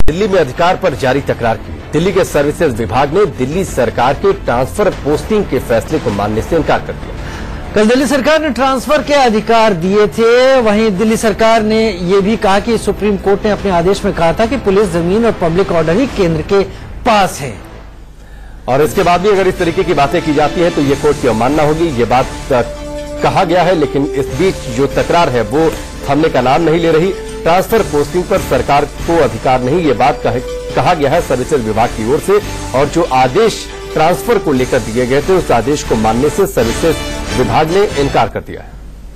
दिल्ली में अधिकार पर जारी तकरार की। दिल्ली के सर्विसेज विभाग ने दिल्ली सरकार के ट्रांसफर पोस्टिंग के फैसले को मानने से इनकार कर दिया। कल दिल्ली सरकार ने ट्रांसफर के अधिकार दिए थे। वहीं दिल्ली सरकार ने यह भी कहा कि सुप्रीम कोर्ट ने अपने आदेश में कहा था कि पुलिस, जमीन और पब्लिक ऑर्डर ही केंद्र के पास है। और इसके बाद भी अगर इस तरीके की बातें की जाती है तो ये कोर्ट की अवमानना होगी, ये बात कहा गया है। लेकिन इस बीच जो तकरार है वो थमने का नाम नहीं ले रही। ट्रांसफर पोस्टिंग पर सरकार को अधिकार नहीं, ये बात कहा गया है सर्विसेज विभाग की ओर से। और जो आदेश ट्रांसफर को लेकर दिए गए थे उस आदेश को मानने से सर्विसेज विभाग ने इनकार कर दिया है।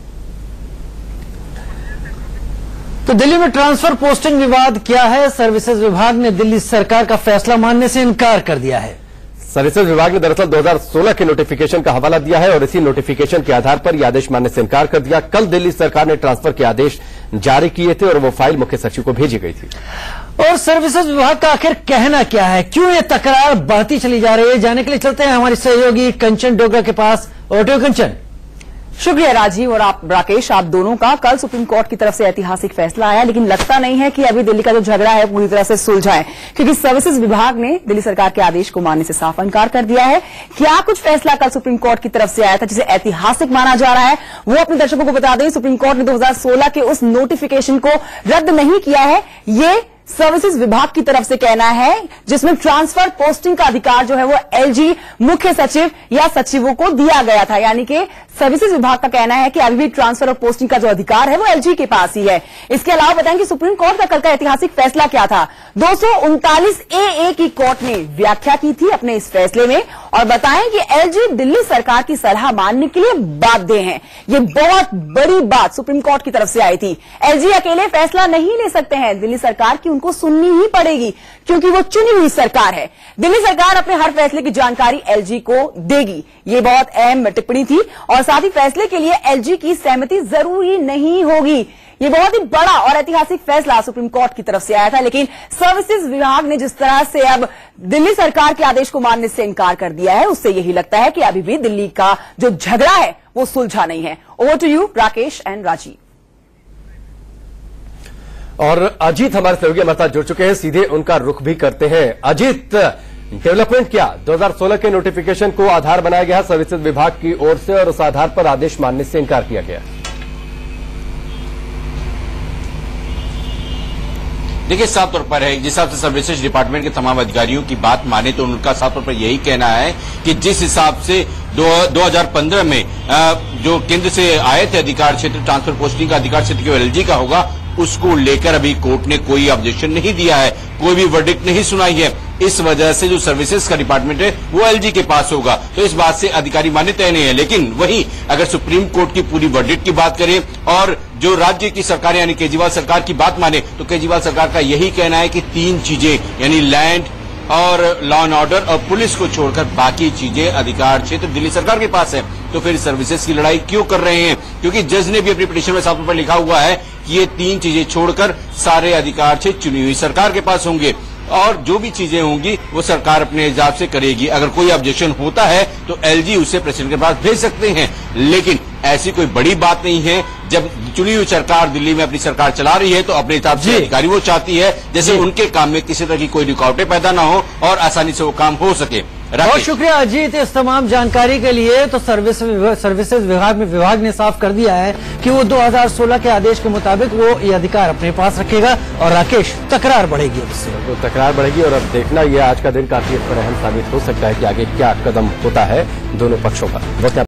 तो दिल्ली में ट्रांसफर पोस्टिंग विवाद क्या है? सर्विसेज विभाग ने दिल्ली सरकार का फैसला मानने से इनकार कर दिया है। सर्विसेज विभाग ने दरअसल 2016 के नोटिफिकेशन का हवाला दिया है और इसी नोटिफिकेशन के आधार पर यह आदेश मानने से इनकार कर दिया। कल दिल्ली सरकार ने ट्रांसफर के आदेश जारी किए थे और वो फाइल मुख्य सचिव को भेजी गई थी। और सर्विसेज विभाग का आखिर कहना क्या है? क्यों ये तकरार बढ़ती चली जा रही है? जानने के लिए चलते हैं हमारी सहयोगी कंचन डोगरा के पास। और कंचन। शुक्रिया राजीव और आप राकेश, आप दोनों का। कल सुप्रीम कोर्ट की तरफ से ऐतिहासिक फैसला आया, लेकिन लगता नहीं है कि अभी दिल्ली का जो झगड़ा है पूरी तरह से सुलझा है, क्योंकि सर्विसेज विभाग ने दिल्ली सरकार के आदेश को मानने से साफ इनकार कर दिया है। क्या कुछ फैसला कल सुप्रीम कोर्ट की तरफ से आया था जिसे ऐतिहासिक माना जा रहा है, वो अपने दर्शकों को बता दें। सुप्रीम कोर्ट ने 2016 के उस नोटिफिकेशन को रद्द नहीं किया है, ये सर्विसेज विभाग की तरफ से कहना है, जिसमें ट्रांसफर पोस्टिंग का अधिकार जो है वो एलजी, मुख्य सचिव या सचिवों को दिया गया था। यानी कि सर्विसेज विभाग का कहना है कि अभी भी ट्रांसफर और पोस्टिंग का जो अधिकार है वो एलजी के पास ही है। इसके अलावा बताएं कि सुप्रीम कोर्ट का कल का ऐतिहासिक फैसला क्या था। 239 ए की कोर्ट ने व्याख्या की थी अपने इस फैसले में और बताएं कि एलजी दिल्ली सरकार की सलाह मानने के लिए बाध्य हैं। ये बहुत बड़ी बात सुप्रीम कोर्ट की तरफ से आई थी। एलजी अकेले फैसला नहीं ले सकते हैं, दिल्ली सरकार की उनको सुननी ही पड़ेगी, क्योंकि वो चुनी हुई सरकार है। दिल्ली सरकार अपने हर फैसले की जानकारी एलजी को देगी। ये बहुत अहम टिप्पणी थी और साथ ही फैसले के लिए एलजी की सहमति जरूरी नहीं होगी। ये बहुत ही बड़ा और ऐतिहासिक फैसला सुप्रीम कोर्ट की तरफ से आया था, लेकिन सर्विसेज विभाग ने जिस तरह से अब दिल्ली सरकार के आदेश को मानने से इनकार कर दिया है, उससे यही लगता है कि अभी भी दिल्ली का जो झगड़ा है वो सुलझा नहीं है। Over to you Rakesh and Rajeev. और अजीत हमारे सहयोगी हमारे साथ जुड़ चुके हैं, सीधे उनका रुख भी करते हैं। अजीत, डेवलपमेंट क्या? 2016 के नोटिफिकेशन को आधार बनाया गया सर्विसेज विभाग की ओर से और उस आधार पर आदेश मानने से इनकार किया गया। देखिए, साफ तौर पर है, जिस हिसाब से सर्विसेज डिपार्टमेंट के तमाम अधिकारियों की बात माने तो उनका साफ तौर पर यही कहना है कि जिस हिसाब से 2015 में जो केंद्र से आए थे अधिकार क्षेत्र, ट्रांसफर पोस्टिंग का अधिकार क्षेत्र केवल एलजी का होगा, उसको लेकर अभी कोर्ट ने कोई ऑब्जेक्शन नहीं दिया है, कोई भी वर्डिक्ट नहीं सुनाई है। इस वजह से जो सर्विसेज का डिपार्टमेंट है वो एलजी के पास होगा, तो इस बात से अधिकारी मान्य तय नहीं है। लेकिन वहीं अगर सुप्रीम कोर्ट की पूरी वर्डिक्ट की बात करें और जो राज्य की सरकार यानी केजरीवाल सरकार की बात माने तो केजरीवाल सरकार का यही कहना है कि 3 चीजें यानी लैंड और लॉ एंड ऑर्डर और पुलिस को छोड़कर बाकी चीजें अधिकार क्षेत्र दिल्ली सरकार के पास है। तो फिर सर्विसेज की लड़ाई क्यों कर रहे हैं? क्योंकि जज ने भी अपनी पिटीशन में साफ तौर पर लिखा हुआ है कि ये 3 चीजें छोड़कर सारे अधिकार क्षेत्र चुनी हुई सरकार के पास होंगे और जो भी चीजें होंगी वो सरकार अपने हिसाब से करेगी। अगर कोई ऑब्जेक्शन होता है तो एलजी उसे प्रेसिडेंट के पास भेज सकते हैं, लेकिन ऐसी कोई बड़ी बात नहीं है। जब चुनी हुई सरकार दिल्ली में अपनी सरकार चला रही है तो अपने हिसाब से अधिकारी वो चाहती है जैसे उनके काम में किसी तरह की कोई रुकावटें पैदा ना हो और आसानी से वो काम हो सके। बहुत शुक्रिया अजीत इस तमाम जानकारी के लिए। तो सर्विसेज विभाग ने साफ कर दिया है कि वो 2016 के आदेश के मुताबिक वो ये अधिकार अपने पास रखेगा और राकेश तकरार बढ़ेगी उससे। तो तकरार बढ़ेगी और अब देखना ये आज का दिन काफी अहम साबित हो सकता है कि आगे क्या कदम होता है दोनों पक्षों का।